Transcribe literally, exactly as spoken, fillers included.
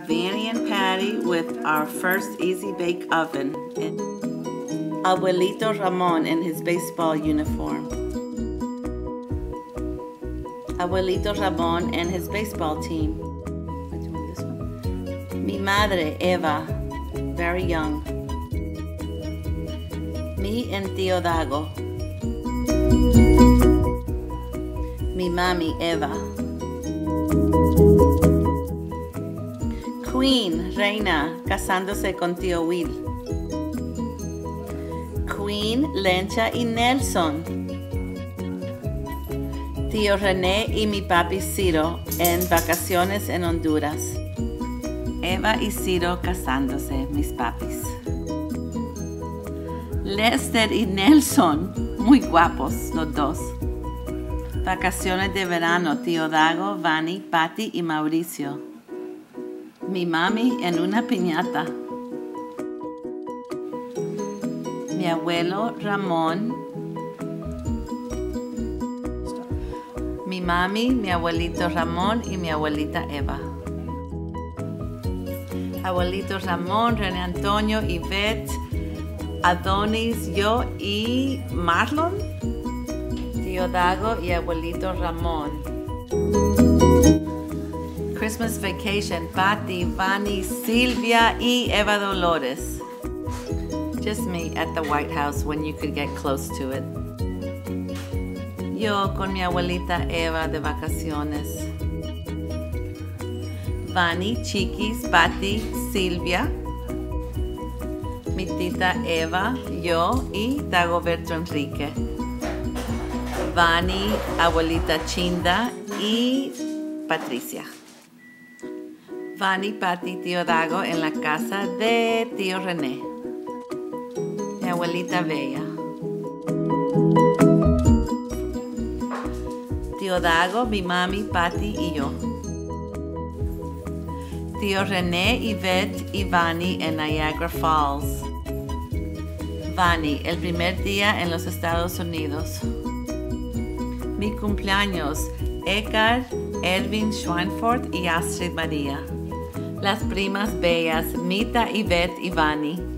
Vanny and Patty with our first Easy Bake Oven. And Abuelito Ramon in his baseball uniform. Abuelito Ramon and his baseball team. This one. Mi madre, Eva, very young. Me and Tío Dago. Mi mami, Eva. Queen, Reina, casándose con Tío Will. Queen, Lencha y Nelson. Tío René y mi papi Ciro en vacaciones en Honduras. Eva y Ciro casándose, mis papis. Lester y Nelson, muy guapos los dos. Vacaciones de verano, Tío Dago, Vanny, Patty y Mauricio. Mi mami en una piñata. Mi abuelo Ramón. Mi mami, mi abuelito Ramón y mi abuelita Eva. Abuelito Ramón, René Antonio, Yvette, Adonis, yo y Marlon. Tío Dago y abuelito Ramón. Christmas Vacation, Patty, Vanny, Silvia y Eva Dolores. Just me at the White House when you could get close to it. Yo con mi abuelita Eva de vacaciones. Vanny, Chiquis, Patty, Silvia. Mi tita Eva, yo y Dagoberto Enrique. Vanny, abuelita Chinda y Patricia. Vanny, Patty, Tío Dago en la casa de Tío René. Mi abuelita Bella. Tío Dago, mi mami, Patty y yo. Tío René, Yvette y Vanny en Niagara Falls. Vanny, el primer día en los Estados Unidos. Mi cumpleaños, Edgar, Erwin Schweinfurt y Astrid María. Las primas bellas, Mita, Yvette y Vanny.